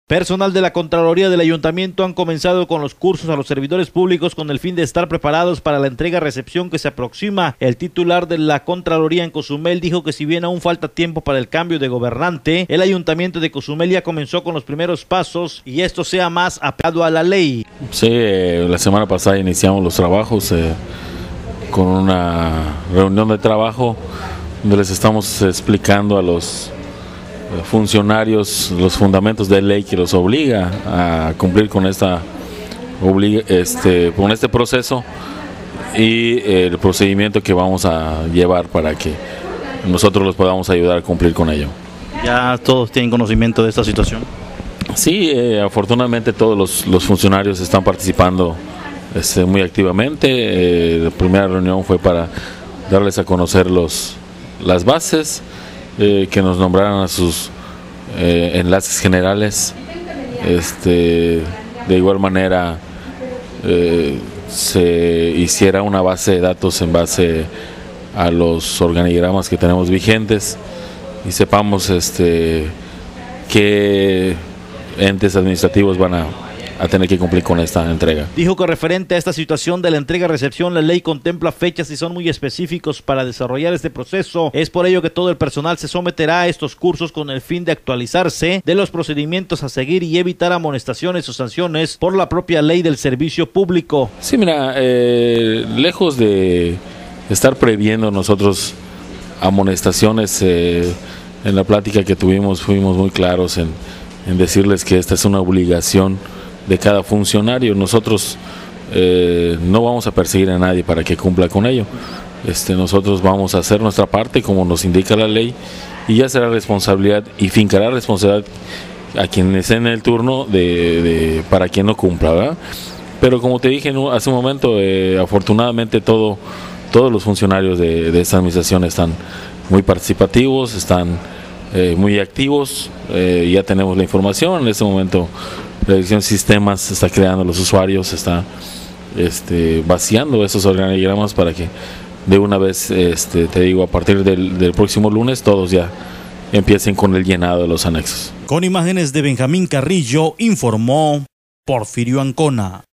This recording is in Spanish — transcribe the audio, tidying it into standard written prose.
Personal de la Contraloría del Ayuntamiento han comenzado con los cursos a los servidores públicos con el fin de estar preparados para la entrega-recepción que se aproxima. El titular de la Contraloría en Cozumel dijo que si bien aún falta tiempo para el cambio de gobernante, el Ayuntamiento de Cozumel ya comenzó con los primeros pasos y esto sea más apegado a la ley. Sí, la semana pasada iniciamos los trabajos con una reunión de trabajo donde les estamos explicando a los funcionarios los fundamentos de ley que los obliga a cumplir con con este proceso y el procedimiento que vamos a llevar para que nosotros los podamos ayudar a cumplir con ello. ¿Ya todos tienen conocimiento de esta situación? Sí, afortunadamente todos los funcionarios están participando muy activamente. La primera reunión fue para darles a conocer las bases, que nos nombraran a sus enlaces generales. De igual manera se hiciera una base de datos en base a los organigramas que tenemos vigentes y sepamos qué entes administrativos van a tener que cumplir con esta entrega. Dijo que referente a esta situación de la entrega-recepción, la ley contempla fechas y son muy específicos para desarrollar este proceso. Es por ello que todo el personal se someterá a estos cursos con el fin de actualizarse de los procedimientos a seguir y evitar amonestaciones o sanciones por la propia ley del servicio público. Sí, mira, lejos de estar previendo nosotros amonestaciones, en la plática que tuvimos fuimos muy claros en decirles que esta es una obligación de cada funcionario. Nosotros no vamos a perseguir a nadie para que cumpla con ello. Nosotros vamos a hacer nuestra parte como nos indica la ley y ya será responsabilidad y fincará responsabilidad a quien esté en el turno para quien no cumpla, ¿verdad? Pero como te dije hace un momento, afortunadamente todos los funcionarios de esta administración están muy participativos, están muy activos, ya tenemos la información. En este momento la Dirección de Sistemas está creando los usuarios, está vaciando esos organigramas para que de una vez, te digo, a partir del próximo lunes todos ya empiecen con el llenado de los anexos. Con imágenes de Benjamín Carrillo, informó Porfirio Ancona.